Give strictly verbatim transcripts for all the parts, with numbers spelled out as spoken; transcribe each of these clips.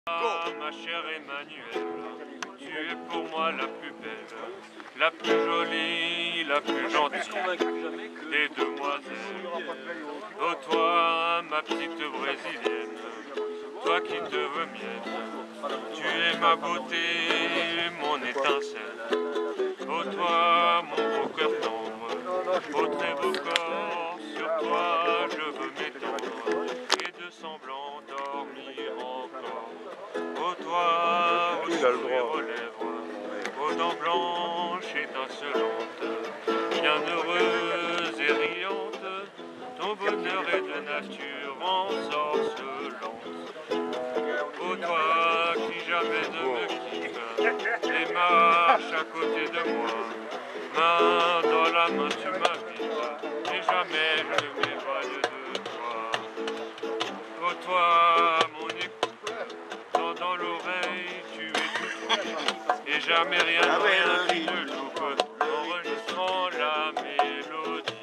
Ah, ma chère Emmanuelle, tu es pour moi la plus belle, la plus jolie, la plus gentille des demoiselles. Oh toi, ma petite brésilienne, toi qui te veux mienne, tu es ma beauté, mon étincelle. Oh toi, mon beau cœur tendre, oh très beau corps, sur toi je veux m'étendre, et de semblant dormir encore. Oh toi, au sourire aux lèvres, aux dents blanches étincelantes, bien heureuse et riante, ton bonheur est de nature ensorcelante. Oh toi qui jamais ne me quitte, et marche à côté de moi, main dans la main tu m'invites, et jamais je ne m'éloigne de toi. Oh toi, mon écoute, dans l'oreille tu es tout, et jamais rien, rien qui ne loupe, enregistrant la mélodie.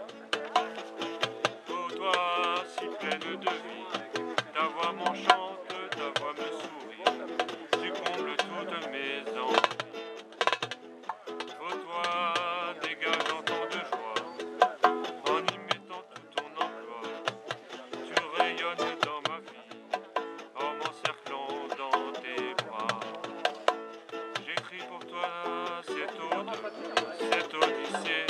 Oh toi, si pleine de vie, ta voix m'enchante, ta voix me sourit, tu combles toutes mes envies. Oh toi, dégageant tant de joie, en y mettant tout ton emploi, tu rayonnes dans ma vie, en m'encerclant dans tes bras. J'écris pour toi cette ode, cette odyssée,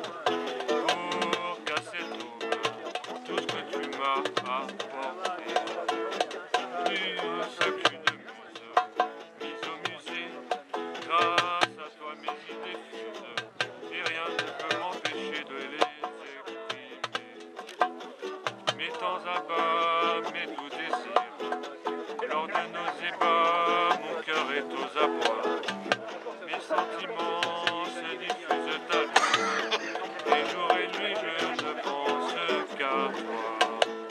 pour qu'à cette aube, tout ce que tu m'as apporté, plus qu'une muse, mise au musée, grâce à toi mes idées fusent, et rien ne peut m'empêcher de les exprimer. Mettant à bas mes doux désirs, lors de nos ébats, mon cœur est aux abois, mes sentiments se diffusent à lui, et jour et nuit je ne pense qu'à toi.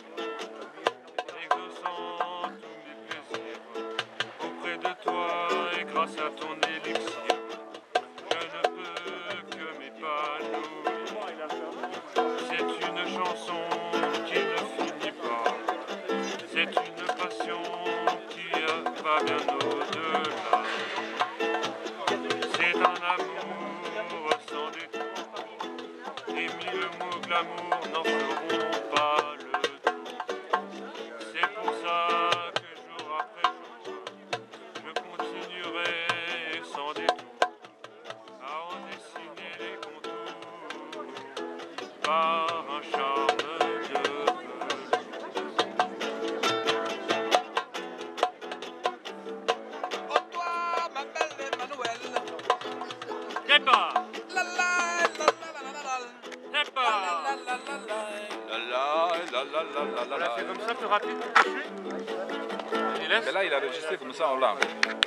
Exaucant tous mes plaisirs auprès de toi et grâce à ton élixir, je ne peux que m'épanouir. C'est une chanson qui ne finit pas, c'est une passion qui va bien au-delà. C'est un amour sans détour, et mille mots glamour n'en feront pas le tour. C'est pour ça que jour après jour, je continuerai sans détour à en dessiner les contours par un charme de velours. Oh toi, ma belle Emmanuelle, Départ, la la la la la la la départ. la la la la la la la On l'a la. fait comme ça, plus rapide, plus couché. Il laisse. Mais là, il a enregistré comme ça en langue.